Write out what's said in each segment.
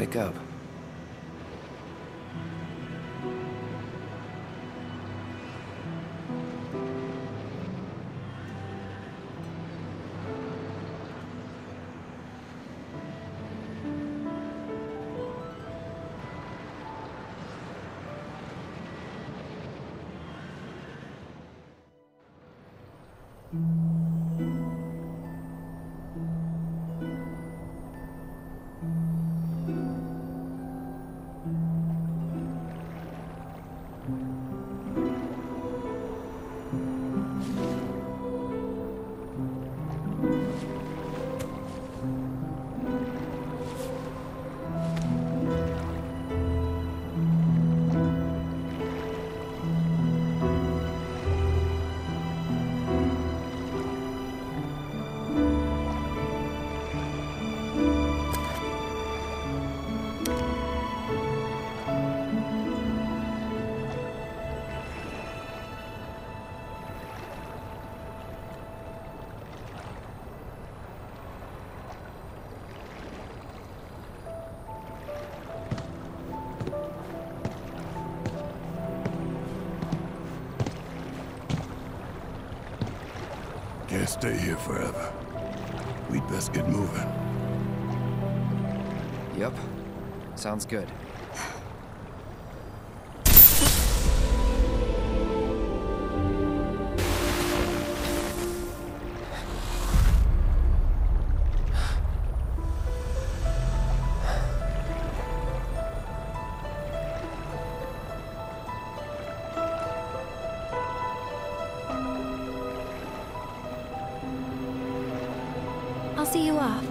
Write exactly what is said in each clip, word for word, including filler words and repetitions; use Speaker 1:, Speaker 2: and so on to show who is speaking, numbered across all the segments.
Speaker 1: wake up.
Speaker 2: Can't stay here forever. We'd best get moving.
Speaker 1: Yep. Sounds good.
Speaker 3: I'll see you off.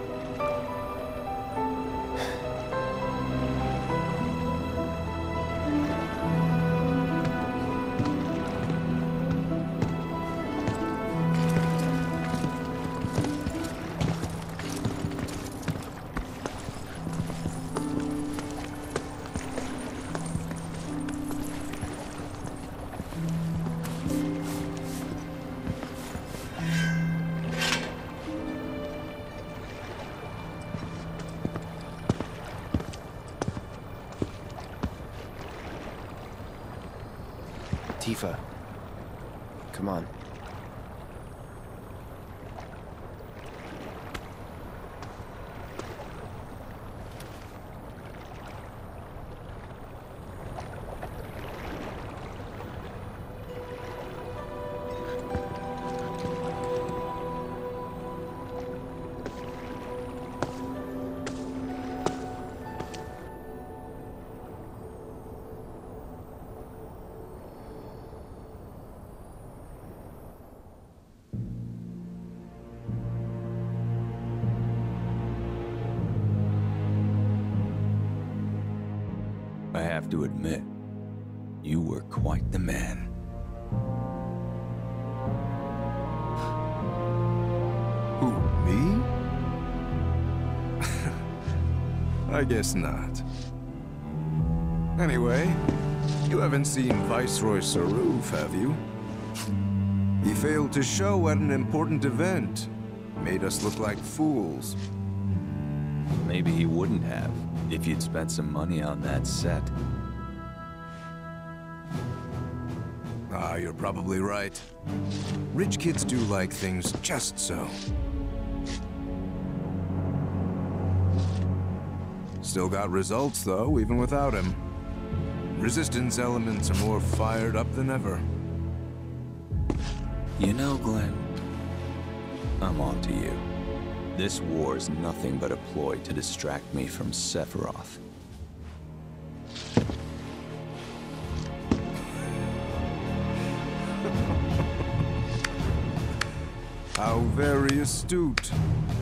Speaker 1: Tifa. Come on.
Speaker 4: I have to admit, you were quite the man.
Speaker 5: Who, me? I guess not. Anyway, you haven't seen Viceroy Saruf, have you? He failed to show at an important event. Made us look like fools.
Speaker 4: Maybe he wouldn't have, if you'd spent some money on that set.
Speaker 5: Ah, you're probably right. Rich kids do like things just so. Still got results, though, even without him. Resistance elements are more fired up than ever.
Speaker 4: You know, Glenn, I'm on to you. This war's nothing but a ploy to distract me from Sephiroth.
Speaker 5: How very astute.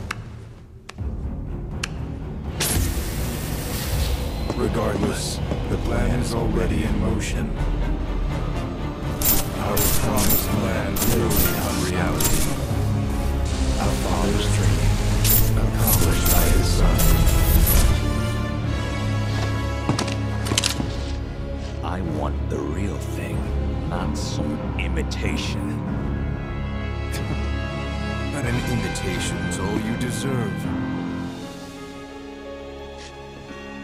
Speaker 5: Regardless, the plan is already in motion. Our promised land will become reality. Our father's dream, accomplished by his son.
Speaker 4: I want the real thing, not some imitation.
Speaker 5: But an imitation's all you deserve.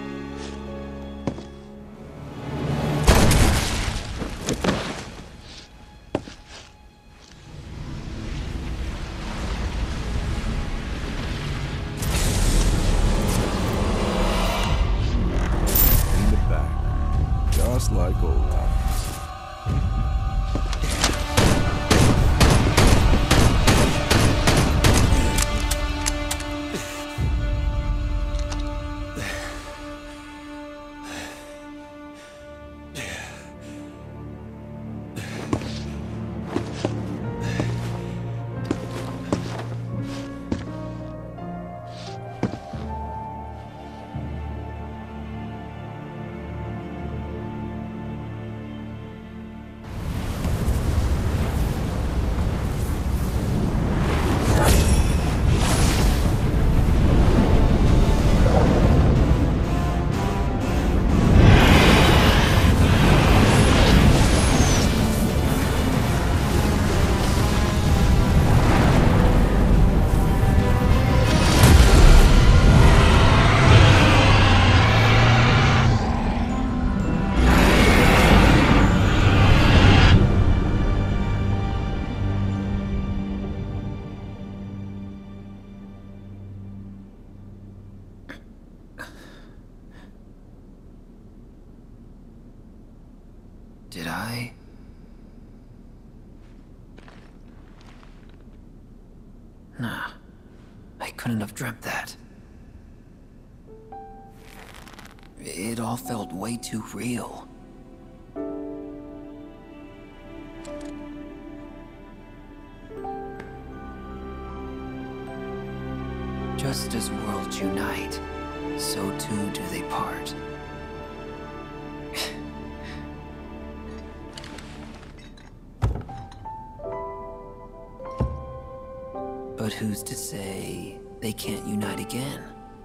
Speaker 1: I... Nah. I couldn't have dreamt that. It all felt way too real. Just as worlds unite, so too do they part. But who's to say they can't unite again?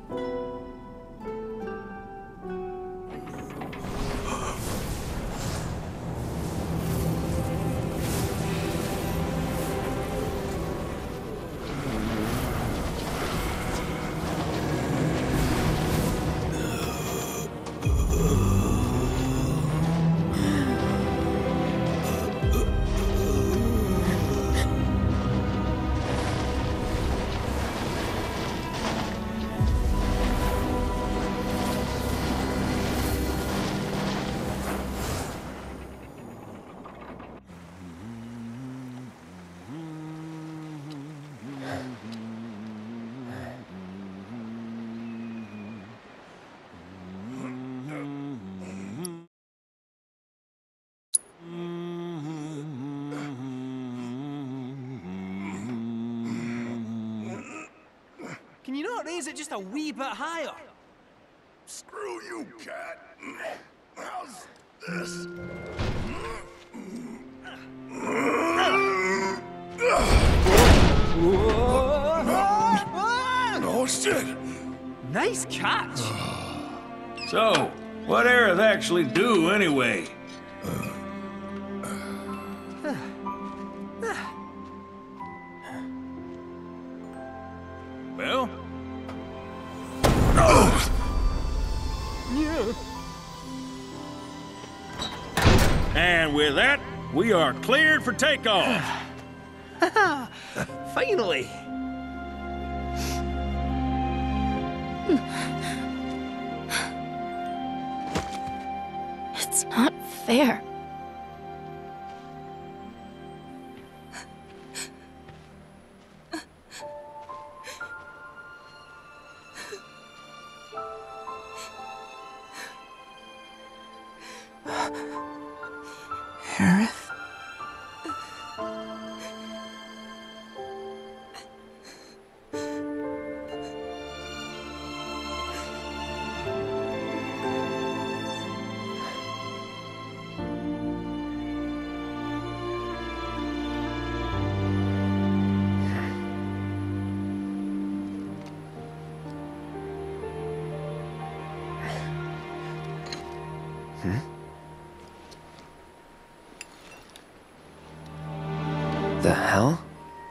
Speaker 6: Can you not raise it just a wee bit higher?
Speaker 2: Screw you, cat. How's this? Oh, shit.
Speaker 6: Nice catch.
Speaker 7: So, what Aerith actually do, anyway? Well? And with that, we are cleared for takeoff.
Speaker 6: Finally.
Speaker 3: It's not fair.
Speaker 1: Aerith? Hmm? The hell?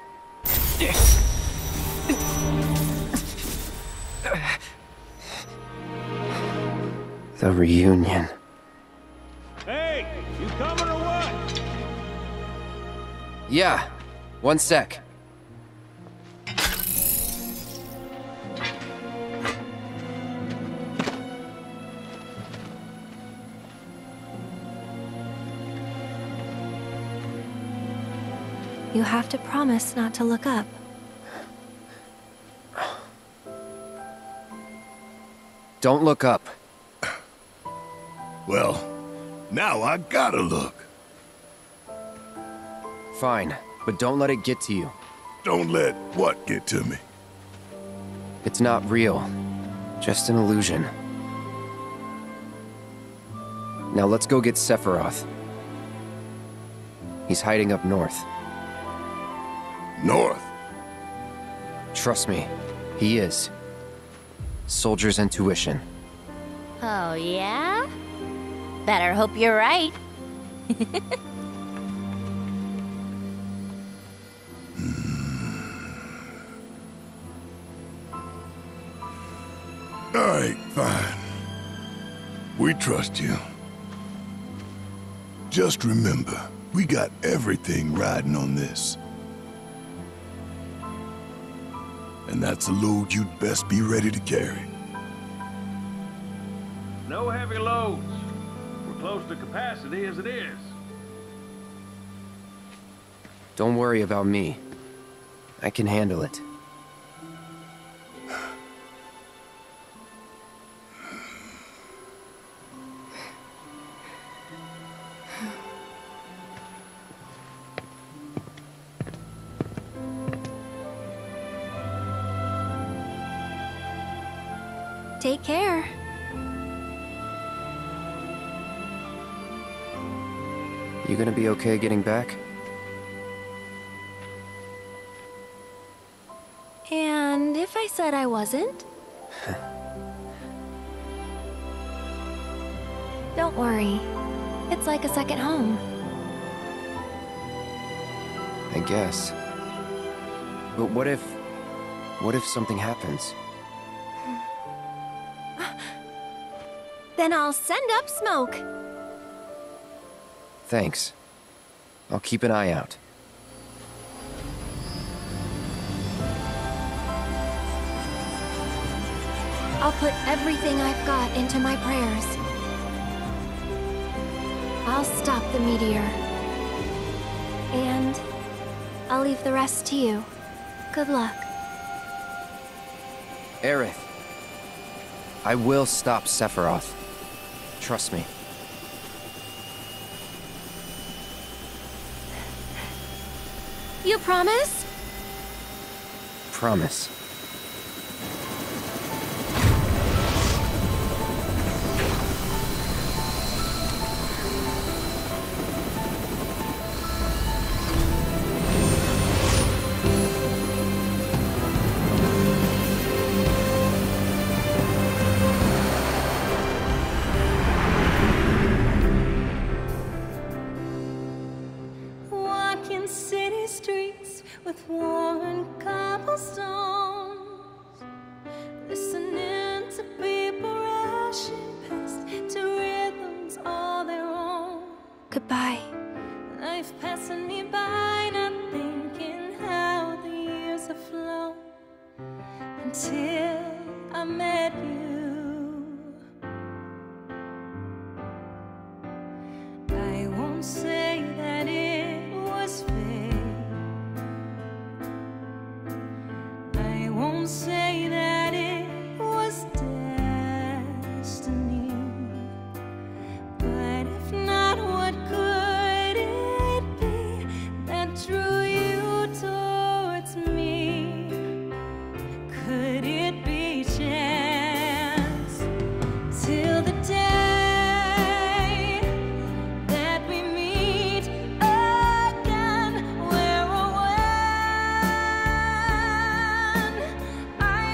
Speaker 1: The reunion.
Speaker 7: Hey, you coming or what?
Speaker 1: Yeah, one sec.
Speaker 3: You have to promise not to look up.
Speaker 1: Don't look up.
Speaker 2: Well, now I gotta look.
Speaker 1: Fine, but don't let it get to you.
Speaker 2: Don't let what get to me?
Speaker 1: It's not real. Just an illusion. Now let's go get Sephiroth. He's hiding up north.
Speaker 2: North?
Speaker 1: Trust me, he is. Soldier's intuition.
Speaker 8: Oh, yeah? Better hope you're right.
Speaker 2: All right, fine. We trust you. Just remember, we got everything riding on this. And that's a load you'd best be ready to carry.
Speaker 7: No heavy loads. We're close to capacity as it is.
Speaker 1: Don't worry about me. I can handle it.
Speaker 3: Take care.
Speaker 1: You gonna be okay getting back?
Speaker 3: And if I said I wasn't? Don't worry. It's like a second home.
Speaker 1: I guess. But what if... what if something happens?
Speaker 3: Then I'll send up smoke.
Speaker 1: Thanks. I'll keep an eye out.
Speaker 3: I'll put everything I've got into my prayers. I'll stop the meteor. And I'll leave the rest to you. Good luck.
Speaker 1: Aerith. I will stop Sephiroth. Trust me.
Speaker 3: You promise?
Speaker 1: Promise.
Speaker 9: Walking city streets with worn cobblestones, listening to people rushing past to rhythms all their own.
Speaker 3: Goodbye.
Speaker 9: Life passing me by, not thinking how the years have flown until I met you. I won't say that it was fate. I won't say that it was destiny. But if not, what could it be that drew you towards me? Could it be chance? Till the day that we meet again, where or when I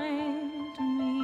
Speaker 9: find me.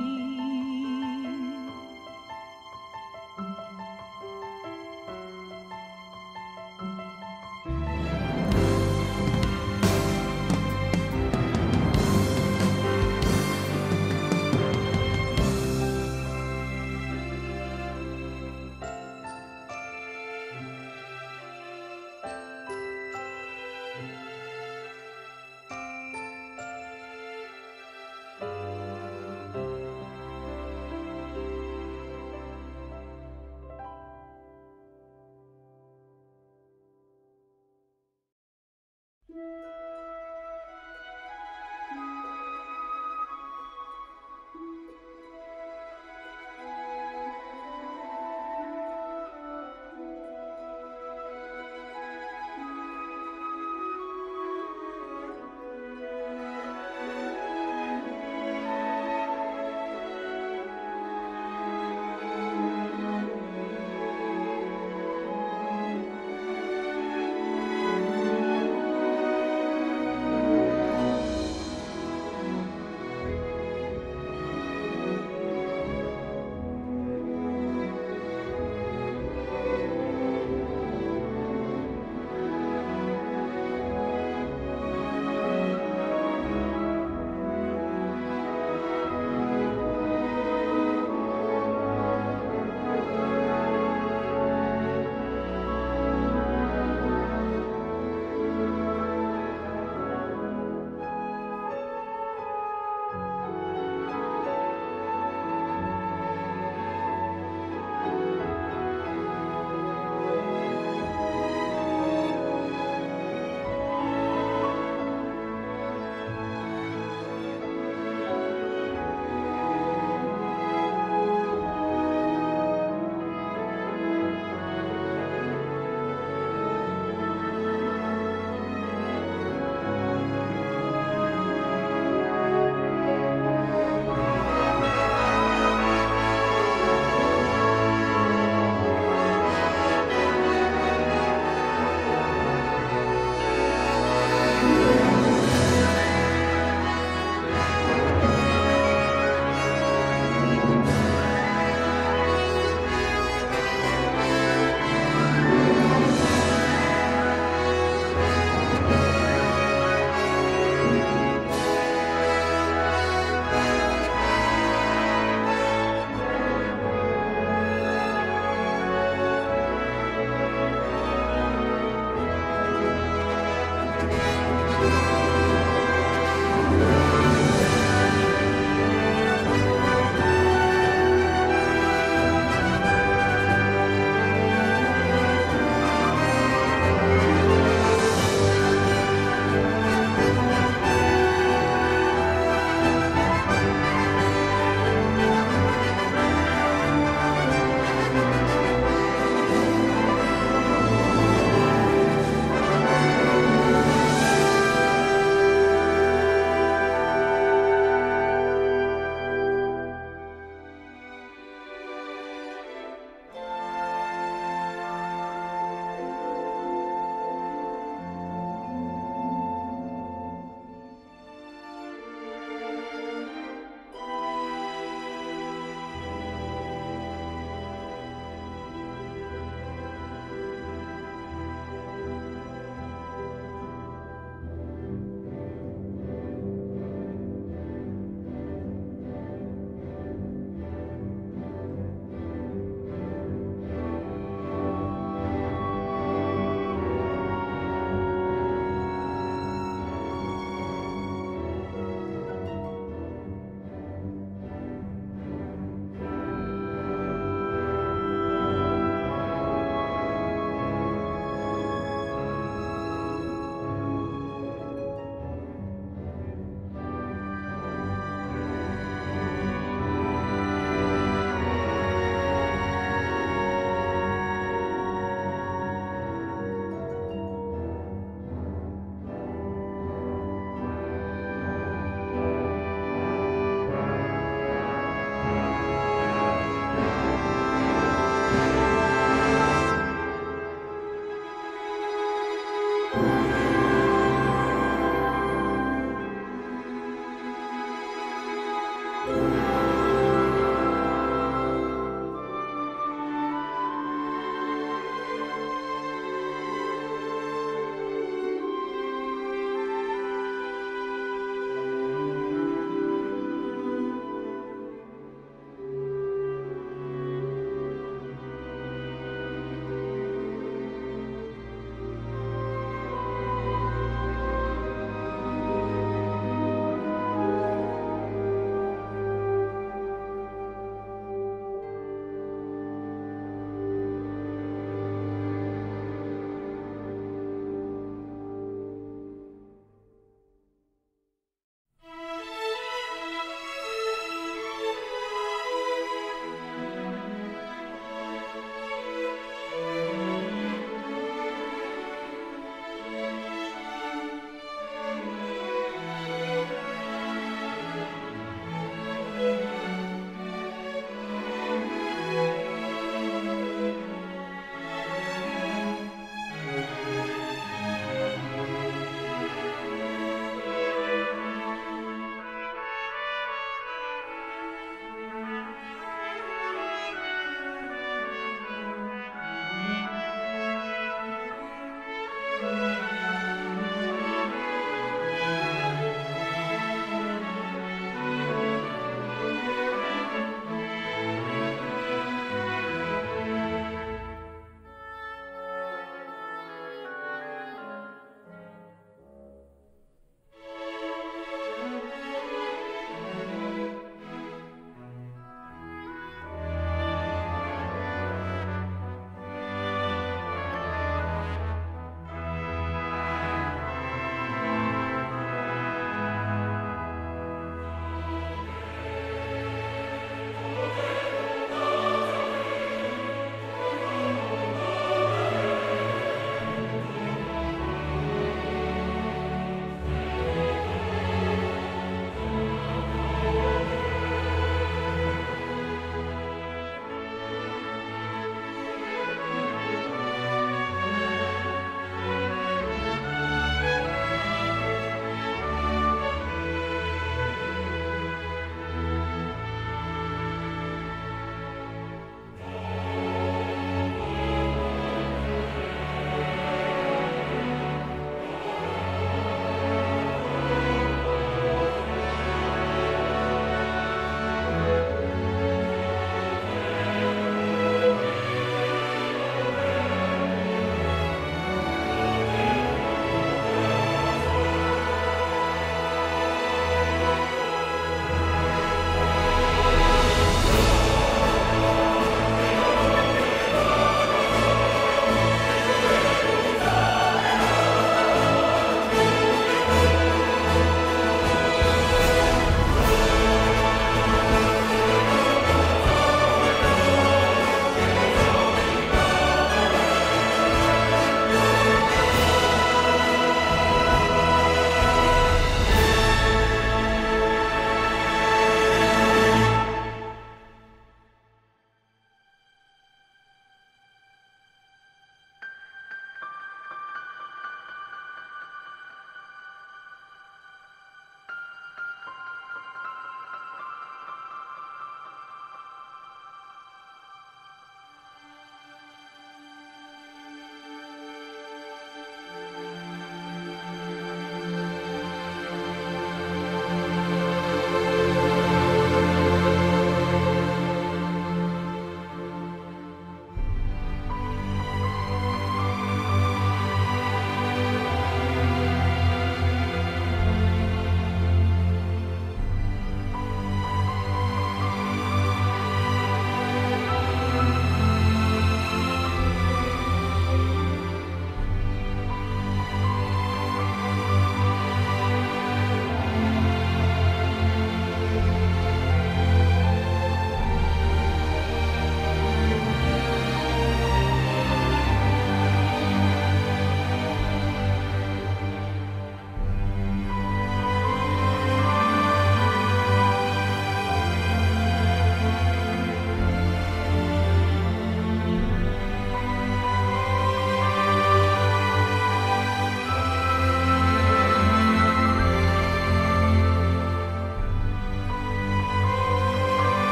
Speaker 3: Bye.